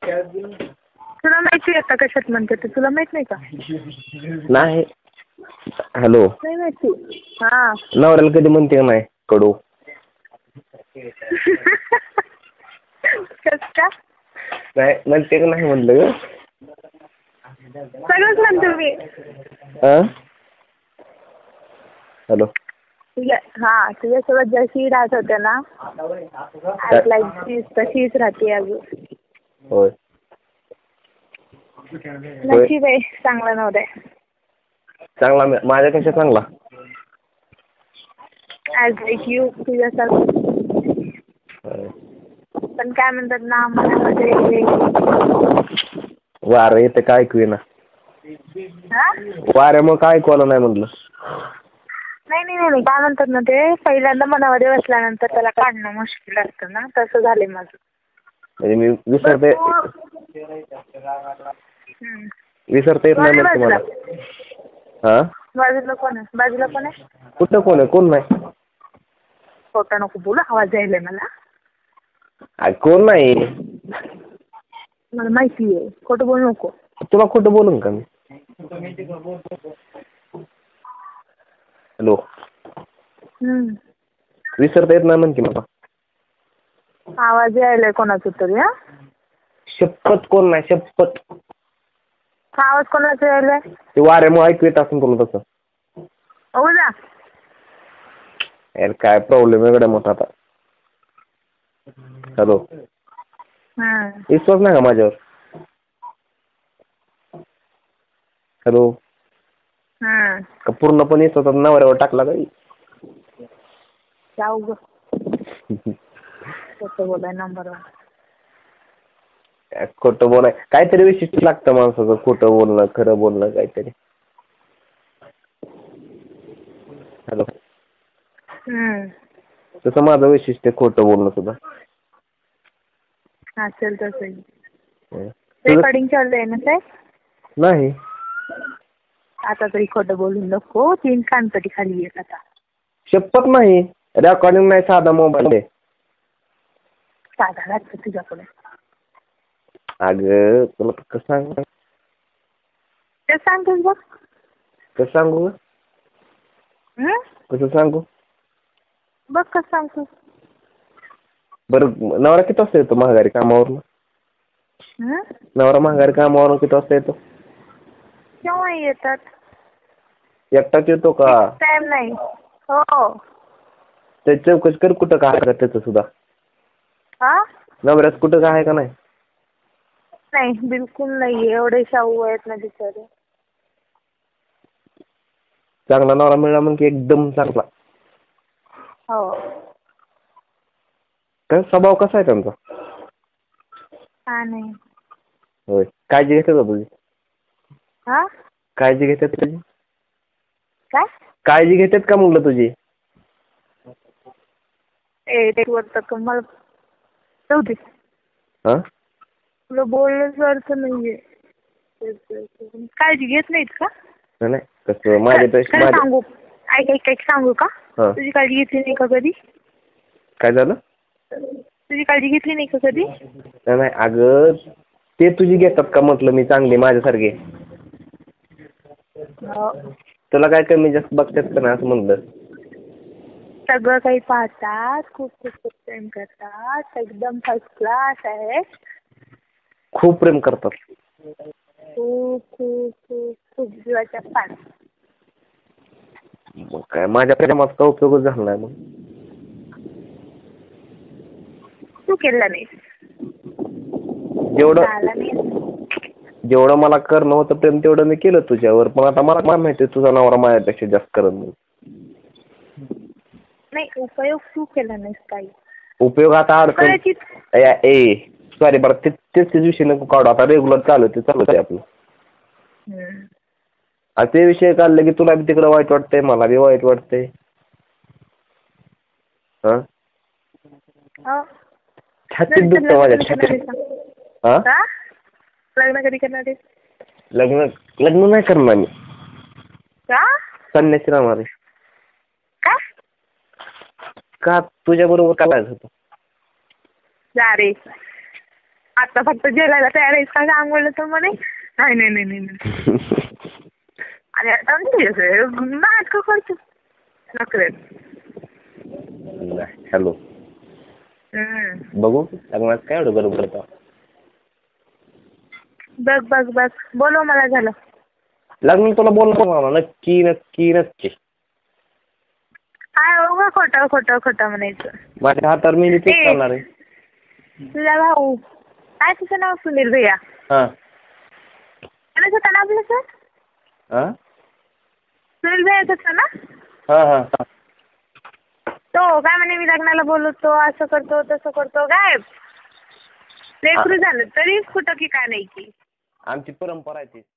तुला माहिती आहे का कशात म्हणते ते? तुला माहित नाही का? नाही. हॅलो. नाही माहिती. हा. नवऱ्याला कधी म्हणते का नाही कडू? कस का? नाही म्हणते का नाही म्हणलं ग? सगळंच म्हणतो मी. हॅलो. हा तुझ्यासोबत जशी राहत होते ना तशीच राहते अजून. होय. नशीब आहे चांगला नव्हता. चांगला माझ्यापेक्षा चांगला. ॲज लाईक यू तुझ्यासारखं. पण काय म्हणतात ना मनामध्ये वारं येतं काय ऐकू येईना. वाऱ्यामुळे काय ऐकू आलं नाही म्हटलं. नाही काय म्हणतात ना ते पहिल्यांदा मनामध्ये बसल्यानंतर त्याला काढणं मुश्किल असतं ना, तसं झालंय माझं. म्हणजे मी विसरता येत नाही म्हणते मला. हा बाजूला कोण आहे? बाजूला कोण आहे? कुठं कोण आहे? कोण नाही. खोटं नको बोलू, आवाज यायलाय मला. कोण नाही. मला माहिती आहे, खोटं बोलू नको. तुला खोटं बोलून का मी? हॅलो. विसरता येत नाही म्हणते मला. आवाज यायलाय कोणाचा तरी. शपथ कोण नाही. शपथ. आवाज कोणाचा यायलाय? ते वाऱ्यामुळे ऐकू येत असेल तुला तसं. हो ना. यार काय प्रॉब्लेम आहे एवढा मोठा आता. हॅलो. विश्वास नाही का माझ्यावर? हॅलो. का पूर्णपणे विश्वास नवऱ्यावर टाकला का? जाऊ ग. खोटं बोलाय नंबर 1. खोटं बोलाय काहीतरी विशिष्ट लागतं माणसाचं. खोटं बोलणं, खरं बोलणं काहीतरी. हॅलो. तसं माझं वैशिष्ट्य खोटं बोलणं सुद्धा. असेल तसं. रेकॉर्डिंग चालू आहे ना साहेब? नाही. आता तरी खोटं बोलू नको. 3 कानपटी खाली येत आता. शपथ नाही. रेकॉर्डिंग नाही, साधा मोबाईल आहे. साधा लागतो तुझ्याकडे. अगं तुला कसं सांगू? ते सांगतोस बघ. कसं सांगू? कसं सांगू? बघ कसं सांगतोस. बरं नवरा किती वाजता येतो माघारी कामावरून? नवरा माघारी कामावरून किती वाजता येतो? केव्हा येतात? एकटाच येतो का? टाइम नाही. हो. त्याची चौकशी कर कुठं काय आहे त्याचं सुद्धा. नवऱ्याच कुठं काय आहे का नाही? नाही बिलकुल नाही. एवढे शाहू आहेत ना बिचारे. चांगला नवरा मिळाला मग एकदम चांगला. हो. काय स्वभाव कसा आहे त्यांचा? छान आहे. होय. काळजी घेतात का तुझी? काळजी घेतात तुझी? काय? काळजी घेतात का म्हणलं तुझी? मला जाऊ दे. तुला बोलण्याचा अर्थ नाहीये. काळजी घेत नाहीत का? नाही कसं माझ्यापेक्षा सांगू ऐक सांगू का? तुझी काळजी घेतली नाही का कधी? काय झालं? तुझी काळजी घेतली नाही का कधी? नाही अगं ते तुझी घेतात का म्हटलं मी चांगली माझ्यासारखे. तुला काय कमी जास्त बघतात का नाही असं म्हणलं. सगळं काही पाहतात. खूप प्रेम करतात. एकदम फर्स्ट क्लास आहे. खूप प्रेम करतात. खूप खूप खूप खूप जीवाच्या पाड. मग काय माझ्या प्रेमाचा उपयोगच झाला नाही मग. तू केला नाही. जेवढं मला करणं होतं प्रेम तेवढं मी केलं तुझ्यावर. पण आता मला काय माहिती तुझा नवरा माझ्यापेक्षा जास्त करत नाही. उपयोग तू केला नाहीस काही. उपयोग आता अडचण सॉरी बरं तेच विषय नको काढू. आता रेग्युलर चालू आहे आपलं. ते विषय काढले की तुला बी तिकडे वाईट वाटतंय मला बी वाईट वाटतंय. छातीत दुखतं माझ्या छातीत. लग्न कधी करणार आहेस? लग्न नाही करणार मी. संन्यासी राहणार आहे. का तुझ्या बरोबर काय होतं? जा रे. आता फक्त जेलायला तयार आहेस का सांग म्हणलं तर म्हणे नाही नाही नाही नाही नाही. आणि आता नाटकं करतो नखरे. हॅलो बघू लग्नात काय एवढं गरम करतो. बघ बघ बघ बोलव मला झालं. लग्न तुला बोललो नक्की नक्की नक्की. काय उगा खोटं खोटं खोटं म्हणायचं. माझ्या हातावर मी तेच करणार आहे. तुझा भाऊ काय तुझं नाव सुनील भैया. हा होतं ना आपलं सर. हा सुनील भैयाच होतं ना. हा हा तो काय म्हणे मी लग्नाला बोलवतो असं करतो तसं करतो गायब. लेकरू झालं तरी कुठं की काय नाही की. आमची परंपरा आहे ती.